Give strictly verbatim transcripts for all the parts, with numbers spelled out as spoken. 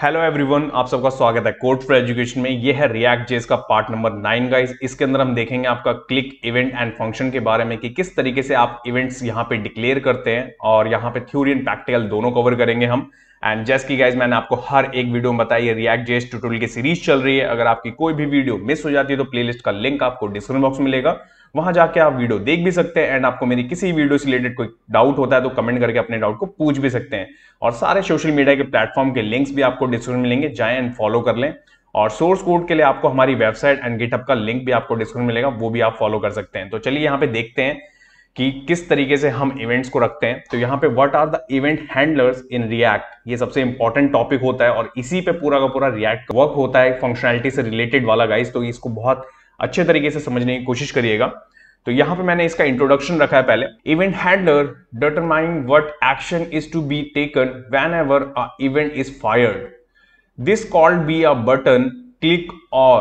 Hello everyone, आप सबका स्वागत है कोड फॉर एजुकेशन में। ये है रिएक्ट जेएस का पार्ट नंबर नाइन गाइस। इसके अंदर हम देखेंगे आपका क्लिक इवेंट एंड फंक्शन के बारे में कि किस तरीके से आप इवेंट्स यहाँ पे डिक्लेयर करते हैं, और यहाँ पे थ्योरी एंड प्रैक्टिकल दोनों कवर करेंगे हम। एंड जैस की गाइस मैंने आपको हर एक वीडियो में बताई है, रिएक्ट जेएस ट्यूटोरियल की सीरीज चल रही है। अगर आपकी कोई भी वीडियो मिस हो जाती है तो प्लेलिस्ट का लिंक आपको डिस्क्रिप्शन बॉक्स में मिलेगा, वहां जाके आप वीडियो देख भी सकते हैं। एंड आपको मेरी किसी वीडियो से रिलेटेड कोई डाउट होता है तो कमेंट करके अपने डाउट को पूछ भी सकते हैं। और सारे सोशल मीडिया के प्लेटफॉर्म के लिंक्स भी आपको डिस्क्रिप्शन मिलेंगे, जाएं एंड फॉलो कर लें। और सोर्स कोड के लिए आपको हमारी वेबसाइट एंड गिटहब का लिंक भी आपको डिस्क्रिप्शन मिलेगा, वो भी आप फॉलो कर सकते हैं। तो चलिए यहाँ पे देखते हैं कि किस तरीके से हम इवेंट्स को रखते हैं। तो यहाँ पे what are the event handlers in React, ये सबसे इंपॉर्टेंट टॉपिक होता है और इसी पे पूरा का पूरा रिएक्ट वर्क होता है, फंक्शनैलिटी से रिलेटेड वाला गाइस। तो इसको बहुत अच्छे तरीके से समझने की कोशिश करिएगा। तो यहां पे मैंने इसका इंट्रोडक्शन रखा है पहले। Event handler determine what action is to be taken whenever a event is fired. This called be a button, click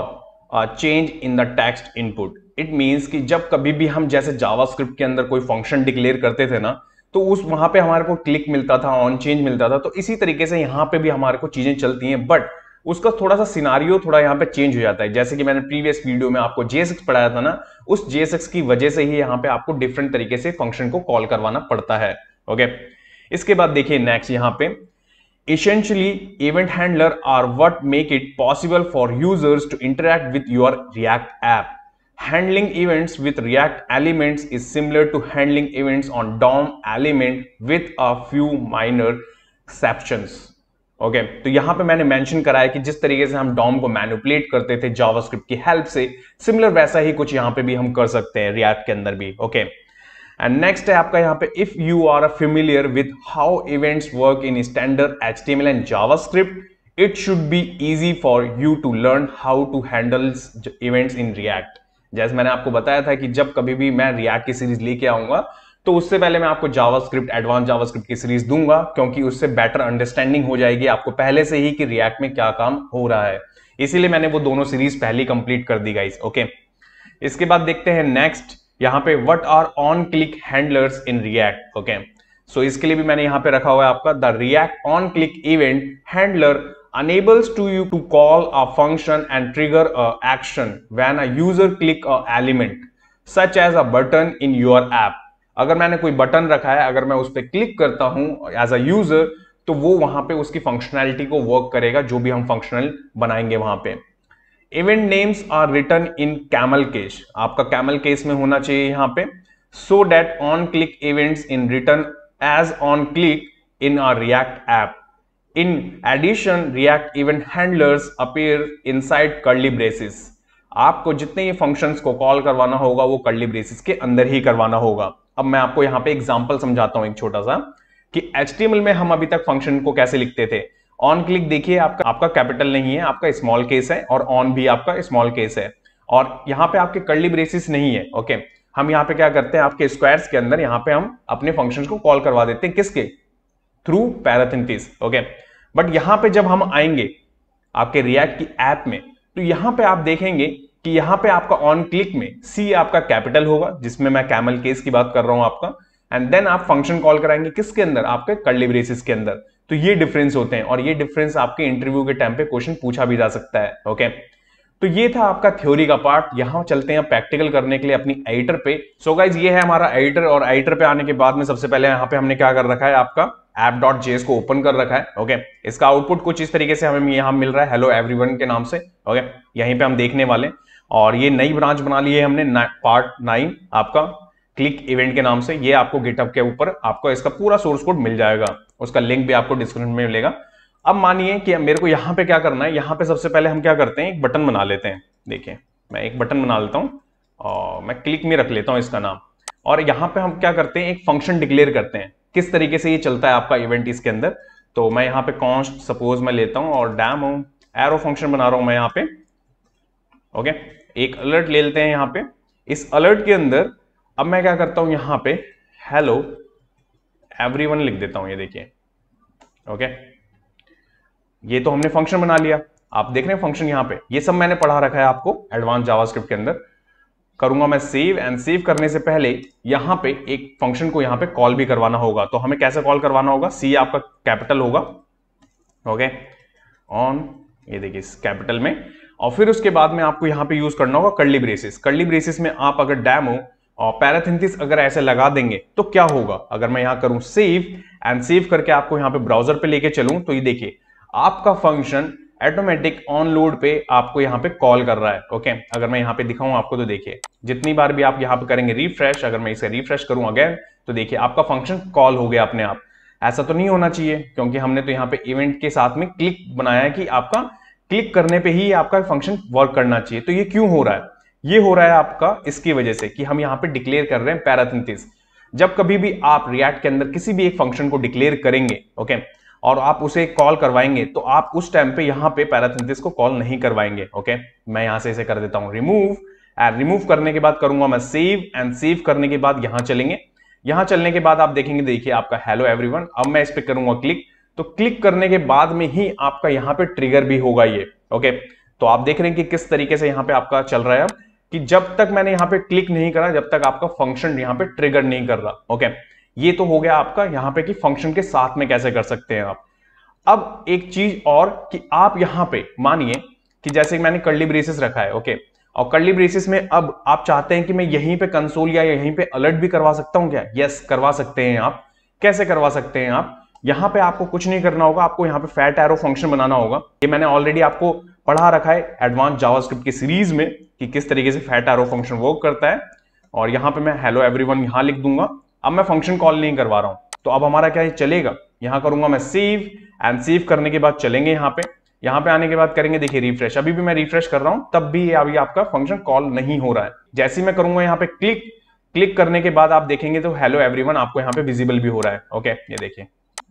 और change in the text input. It means कि जब कभी भी हम जैसे जावास्क्रिप्ट के अंदर कोई फंक्शन डिक्लेयर करते थे ना, तो उस वहां पे हमारे को क्लिक मिलता था, ऑन चेंज मिलता था। तो इसी तरीके से यहाँ पे भी हमारे को चीजें चलती हैं, बट उसका थोड़ा सा सिनारियो थोड़ा यहाँ पे चेंज हो जाता है। जैसे कि मैंने प्रीवियस वीडियो में आपको जे एस एक्स पढ़ाया था ना, उस जे एस एक्स की वजह से ही यहाँ पे आपको डिफरेंट तरीके से फंक्शन को कॉल करवाना पड़ता है। ओके, इसके बाद देखिए नेक्स्ट यहाँ पे, essentially event handler are what make it possible for users to interact with your React app. Handling events with React elements is similar to handling events on D O M element with a few minor exceptions. Okay okay, तो यहां पे मैंने mention करा है कि जिस तरीके से हम डॉम को मैनिपुलेट करते थे जावास्क्रिप्ट की हेल्प से, सिमिलर वैसा ही कुछ यहां पे भी हम कर सकते हैं रिएक्ट के अंदर भी। ओके, एंड नेक्स्ट है आपका यहाँ पे, if you are familiar with how events work in standard H T M L and JavaScript, it should be easy for you to learn how to handle events in React. जैसे मैंने आपको बताया था कि जब कभी भी मैं रिएक्ट की सीरीज लेके आऊंगा तो उससे पहले मैं आपको जावास्क्रिप्ट, एडवांस जावास्क्रिप्ट की सीरीज दूंगा, क्योंकि उससे बेटर अंडरस्टैंडिंग हो जाएगी आपको पहले से ही कि रिएक्ट में क्या काम हो रहा है। इसीलिए मैंने वो दोनों सीरीज पहले कंप्लीट कर दी गाइस। ओके, इसके बाद देखते हैं नेक्स्ट यहाँ पे, what are on click handlers in React. Okay, so इसके लिए भी मैंने यहाँ पे रखा हुआ है आपका, the React on click event handler enables to you to call a function and trigger a action when a user click a element such as a button in your app. अगर मैंने कोई बटन रखा है, अगर मैं उस पर click करता हूं एज अ यूजर, तो वो वहां पे उसकी फंक्शनैलिटी को वर्क करेगा, जो भी हम फंक्शनल बनाएंगे वहां पे। Event names are written in camel case, आपका कैमल केस में होना चाहिए यहाँ पे, so that on click events in return as on click in our React app. In addition, React event handlers appear inside curly braces. आपको जितने ये functions को कॉल करवाना होगा वो कर्ली ब्रेसेस के अंदर ही करवाना होगा। अब मैं आपको यहाँ पे एग्जांपल समझाता हूँ एक छोटा सा, कि एच टी एम एल में हम अभी तक फंक्शन को कैसे लिखते थे। ऑन क्लिक देखिए, आपका आपका कैपिटल नहीं है, आपका स्मॉल केस है, और ऑन भी आपका स्मॉल केस है, और यहाँ पे आपके कर्ली ब्रेसेस नहीं है। ओके, हम यहाँ पे क्या करते हैं, आपके स्क्वायर्स के अंदर यहाँ पे हम अपने फंक्शन को कॉल करवा देते हैं, किसके थ्रू, पैराथेसिस। ओके, बट यहां पे जब हम आएंगे आपके रिएक्ट की ऐप में, तो यहां पे आप देखेंगे कि यहां पे आपका ऑन क्लिक में सी आपका कैपिटल होगा, जिसमें मैं कैमल केस की बात कर रहा हूं आपका, एंड देन आप फंक्शन कॉल कराएंगे किसके अंदर, आपके कर्ली ब्रेसेस के अंदर। तो ये डिफरेंस होते हैं, और ये डिफरेंस आपके इंटरव्यू के टाइम पे क्वेश्चन पूछा भी जा सकता है। ओके, तो ये था आपका थ्योरी का पार्ट। यहां चलते हैं प्रैक्टिकल करने के लिए अपनी एडिटर पे। सो गाइज, ये है हमारा एडिटर, और एडिटर पे आने के बाद में सबसे पहले यहाँ पे हमने क्या कर रखा है, आपका ऐप डॉट जे एस को ओपन कर रखा है। ओके, इसका आउटपुट कुछ इस तरीके से हमें यहाँ मिल रहा है, हेलो एवरीवन के नाम से। ओके, यहीं पे हम देखने वाले, और ये नई ब्रांच बना ली है हमने, पार्ट नाइन आपका क्लिक इवेंट के नाम से। ये आपको गिटहब के ऊपर आपको इसका पूरा सोर्स कोड मिल जाएगा, उसका लिंक भी आपको डिस्क्रिप्शन में मिलेगा। अब मानिए कि मेरे को यहाँ पे क्या करना है, यहाँ पे सबसे पहले हम क्या करते हैं, एक बटन बना लेते हैं। देखिए, मैं एक बटन बना लेता हूँ और मैं क्लिक में रख लेता हूँ इसका नाम, और यहाँ पे हम क्या करते हैं, एक फंक्शन डिक्लेयर करते हैं। किस तरीके से ये चलता है आपका इवेंट इसके अंदर, तो मैं यहाँ पे कॉन्स्ट सपोज मैं लेता हूँ, और डैम एरो फंक्शन बना रहा हूं मैं यहाँ पे। ओके, एक अलर्ट ले लेते हैं यहाँ पे। इस अलर्ट के अंदर अब मैं क्या करता हूं, यहाँ पे हेलो एवरीवन लिख देता हूं, ये देखिए। ओके, ये तो हमने फंक्शन बना लिया, आप देख रहे हैं फंक्शन यहाँ पे, ये सब मैंने पढ़ा रखा है आपको एडवांस जावास्क्रिप्ट के अंदर। करूंगा मैं सेव, एंड सेव करने से पहले यहां पे एक फंक्शन को यहां पे कॉल भी करवाना होगा। तो हमें कैसे कॉल करवाना होगा, सी आपका कैपिटल होगा। ओके, ऑन, ये देखिए कैपिटल में, और फिर उसके बाद में आपको यहाँ पे यूज करना होगा कर्ली ब्रेसेस। कर्ली ब्रेसेस में आप अगर डेमो और पैराथेसिस अगर ऐसे लगा देंगे तो क्या होगा, अगर मैं यहाँ करूं सेव एंड सेव करके आपको यहाँ पे ब्राउजर पे लेके चलूं तो ये देखिए आपका फंक्शन ऑटोमेटिक ऑन लोड पे आपको यहाँ पे कॉल कर रहा है। ओके, अगर मैं यहाँ पे दिखाऊं आपको तो देखिए जितनी बार भी आप यहाँ पे करेंगे रिफ्रेश, अगर मैं इसे रिफ्रेश करूं अगेन तो देखिए आपका फंक्शन कॉल हो गया अपने आप। ऐसा तो नहीं होना चाहिए क्योंकि हमने तो यहाँ पे इवेंट के साथ में क्लिक बनाया है कि आपका क्लिक करने पे ही आपका फंक्शन वर्क करना चाहिए। तो ये क्यों हो रहा है, ये हो रहा है आपका इसकी वजह से कि हम यहाँ पे डिक्लेयर कर रहे हैं पैराथेसिस। जब कभी भी आप रिएक्ट के अंदर किसी भी एक फंक्शन को डिक्लेयर करेंगे ओके और आप उसे कॉल करवाएंगे तो आप उस टाइम पे यहाँ पे पैराथेसिस को कॉल नहीं करवाएंगे। ओके, मैं यहां से इसे कर देता हूं रिमूव, एंड रिमूव करने के बाद करूंगा मैं सेव, एंड सेव करने के बाद यहां चलेंगे। यहां चलने के बाद आप देखेंगे देखिए आपका हेलो एवरीवन। अब मैं इस पे करूंगा क्लिक, तो क्लिक करने के बाद में ही आपका यहाँ पे ट्रिगर भी होगा ये। ओके, तो आप देख रहे हैं कि किस तरीके से यहाँ पे आपका चल रहा है अब कि जब तक मैंने यहाँ पे क्लिक नहीं करा जब तक आपका फंक्शन यहाँ पे ट्रिगर नहीं कर रहा। ओके, ये तो हो गया आपका यहाँ पे कि फंक्शन के साथ में कैसे कर सकते हैं आप। अब एक चीज और कि आप यहाँ पे मानिए कि जैसे मैंने कर्ली ब्रेसेस रखा है ओके, और कर्ली ब्रेसेस में अब आप चाहते हैं कि मैं यहीं पे कंसोल या यहीं पे अलर्ट भी करवा सकता हूं क्या? यस, करवा सकते हैं आप। कैसे करवा सकते हैं आप? यहाँ पे आपको कुछ नहीं करना होगा, आपको यहाँ पे फैट एरो फंक्शन बनाना होगा। ये मैंने ऑलरेडी आपको पढ़ा रखा है एडवांस जावास्क्रिप्ट की सीरीज में कि किस तरीके से फैट एरो फंक्शन वर्क करता है। और यहाँ पे मैं हेलो एवरीवन यहाँ लिख दूंगा। अब मैं फंक्शन कॉल नहीं करवा रहा हूं, तो अब हमारा क्या चलेगा, यहाँ करूंगा मैं सेव, एंड सेव करने के बाद चलेंगे यहाँ पे। यहाँ पे आने के बाद करेंगे देखिए रिफ्रेश, अभी भी मैं रिफ्रेश कर रहा हूं तब भी अभी आपका फंक्शन कॉल नहीं हो रहा है। जैसे ही मैं करूंगा यहाँ पे क्लिक, क्लिक करने के बाद आप देखेंगे तो हेलो एवरीवन आपको यहाँ पे विजिबल भी हो रहा है। ओके, ये देखिए,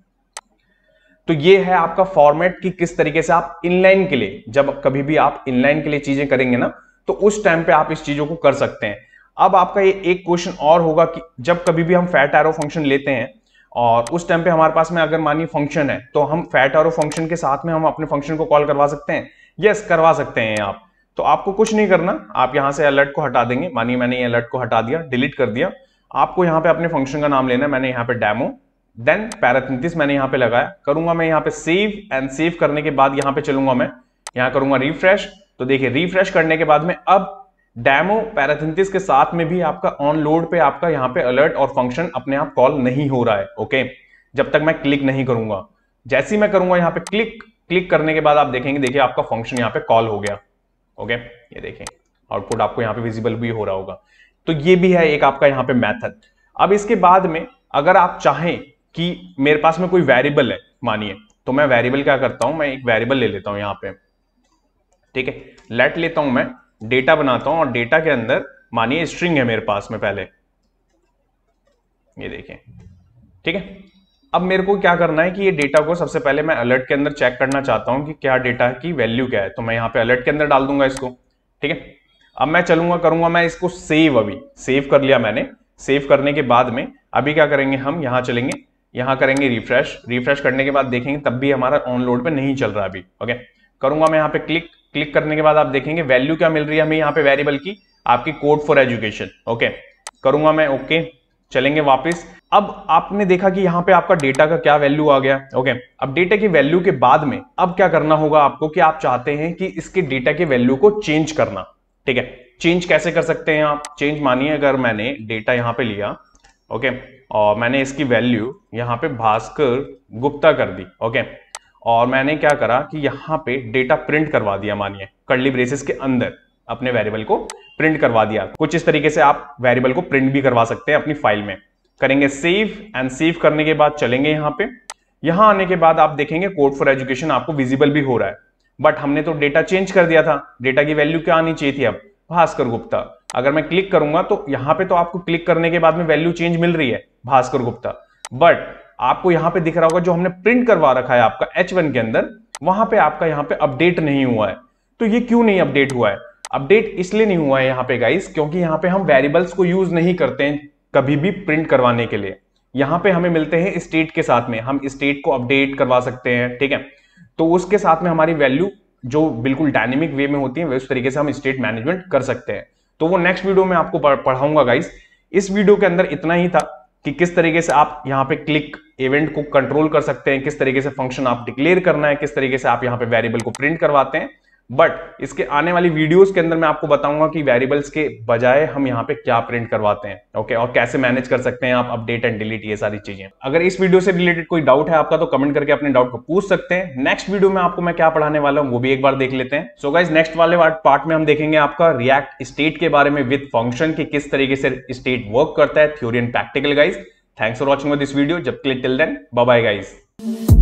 तो ये है आपका फॉर्मेट कि किस तरीके से आप इनलाइन के लिए, जब कभी भी आप इनलाइन के लिए चीजें करेंगे ना तो उस टाइम पे आप इस चीजों को कर सकते हैं। अब आपका ये एक क्वेश्चन और होगा कि जब कभी भी हम फैट एरो फंक्शन लेते हैं और उस टाइम पे हमारे पास में अगर मानिए फंक्शन है तो हम फैट एरो फंक्शन के साथ में हम अपने फंक्शन को कॉल करवा सकते हैं। यस, करवा सकते हैं आप। तो आपको कुछ नहीं करना, आप यहां से अलर्ट को हटा देंगे। मानिए मैंने ये अलर्ट को हटा दिया, डिलीट कर दिया। आपको यहाँ पे अपने फंक्शन का नाम लेना है, मैंने यहाँ पे डेमो, देन पैराथेसिस मैंने यहाँ पे लगाया। करूंगा मैं यहाँ पे सेव, एंड सेव करने के बाद यहाँ पे चलूंगा मैं, यहाँ करूंगा रिफ्रेश। तो देखिए रिफ्रेश करने के बाद में अब डेमो पैराथेसिस के साथ में भी आपका ऑन लोड पे आपका यहाँ पे अलर्ट और फंक्शन अपने आप कॉल नहीं हो रहा है। ओके, जब तक मैं क्लिक नहीं करूंगा। जैसे ही मैं करूंगा यहाँ पे क्लिक, क्लिक करने के बाद आप देखेंगे देखिए आपका फंक्शन यहाँ पे कॉल हो गया। ओके, ये देखें आउटपुट आपको यहाँ पे विजिबल भी हो रहा होगा। तो ये भी है एक आपका यहाँ पे मेथड। अब इसके बाद में अगर आप चाहें कि मेरे पास में कोई वेरिएबल है मानिए, तो मैं वेरिएबल क्या करता हूं, मैं एक वेरिएबल ले लेता हूं यहाँ पे। ठीक है, लेट लेता हूं मैं, डेटा बनाता हूं और डेटा के अंदर मानिए स्ट्रिंग है मेरे पास में पहले, ये देखें। ठीक है, अब मेरे को क्या करना है कि ये डेटा को सबसे पहले मैं अलर्ट के अंदर चेक करना चाहता हूं कि क्या डेटा की वैल्यू क्या है, तो मैं यहाँ पे अलर्ट के अंदर डाल दूंगा इसको। ठीक है, अब मैं चलूंगा करूंगा मैं इसको सेव, अभी सेव कर लिया मैंने। सेव करने के बाद में अभी क्या करेंगे, हम यहाँ चलेंगे, यहाँ करेंगे रिफ्रेश। रिफ्रेश करने के बाद देखेंगे तब भी हमारा ऑन लोड पे नहीं चल रहा अभी। ओके, करूंगा मैं यहाँ पे क्लिक, क्लिक करने के बाद आप देखेंगे वैल्यू क्या मिल रही है हमें यहाँ पे वेरिएबल की, आपकी कोड फॉर एजुकेशन। ओके, करूंगा मैं ओके, चलेंगे वापस। अब आपने देखा कि यहाँ पे आपका डेटा का क्या वैल्यू आ गया। ओके, अब डेटा की वैल्यू के बाद में अब क्या करना होगा आपको कि आप चाहते हैं कि इसके डेटा के वैल्यू को चेंज करना। ठीक है, चेंज कैसे कर सकते हैं आप? चेंज मानिए अगर मैंने डेटा यहाँ पे लिया ओके और मैंने इसकी वैल्यू यहाँ पे भास्कर गुप्ता कर दी। ओके, और मैंने क्या करा कि यहाँ पे डेटा प्रिंट करवा दिया, मानिए कर्ली ब्रेसेस के अंदर अपने वेरिएबल को प्रिंट करवा दिया। कुछ इस तरीके से आप वेरिएबल को प्रिंट भी करवा सकते हैं अपनी फाइल में। करेंगे सेव, एंड सेव करने के बाद चलेंगे यहाँ पे। यहाँ आने के बाद आप देखेंगे कोड फॉर एजुकेशन आपको विजिबल भी हो रहा है, बट हमने तो डेटा चेंज कर दिया था। डेटा की वैल्यू क्या आनी चाहिए थी अब? भास्कर गुप्ता। अगर मैं क्लिक करूंगा तो यहाँ पे तो आपको क्लिक करने के बाद में वैल्यू चेंज मिल रही है भास्कर गुप्ता, बट आपको यहाँ पे दिख रहा होगा जो हमने प्रिंट करवा रखा है आपका एच वन के अंदर, वहां पे आपका यहाँ पे अपडेट नहीं हुआ है। तो ये क्यों नहीं अपडेट हुआ है? अपडेट इसलिए नहीं हुआ है यहाँ पे गाइस, क्योंकि यहाँ पे हम वेरिएबल्स को यूज नहीं करते हैं कभी भी प्रिंट करवाने के लिए। यहाँ पे हमें मिलते हैं स्टेट के साथ में, हम स्टेट को अपडेट करवा सकते हैं। ठीक है, तो उसके साथ में हमारी वैल्यू जो बिल्कुल डायनेमिक वे में होती है उस तरीके से हम स्टेट मैनेजमेंट कर सकते हैं। तो वो नेक्स्ट वीडियो में आपको पढ़ाऊंगा गाइस। इस वीडियो के अंदर इतना ही था। कि किस तरीके से आप यहाँ पे क्लिक इवेंट को कंट्रोल कर सकते हैं, किस तरीके से फंक्शन आप डिक्लेयर करना है, किस तरीके से आप यहाँ पे वेरिएबल को प्रिंट करवाते हैं। बट इसके आने वाली वीडियोस के अंदर मैं आपको बताऊंगा कि वेरिएबल्स के बजाय हम यहाँ पे क्या प्रिंट करवाते हैं, ओके, और कैसे मैनेज कर सकते हैं आप अपडेट एंड डिलीट, ये सारी चीजें। अगर इस वीडियो से रिलेटेड कोई डाउट है आपका तो कमेंट करके अपने डाउट को पूछ सकते हैं। नेक्स्ट वीडियो में आपको मैं क्या पढ़ाने वाला हूं वो भी एक बार देख लेते हैं। सो गाइस, नेक्स्ट वाले पार्ट में हम देखेंगे आपका रिएक्ट स्टेट के बारे में विद फंक्शन की किस तरीके से स्टेट वर्क करता है, theory and practical guys. Thanks for watching this video. जब के लिए till then bye bye guys.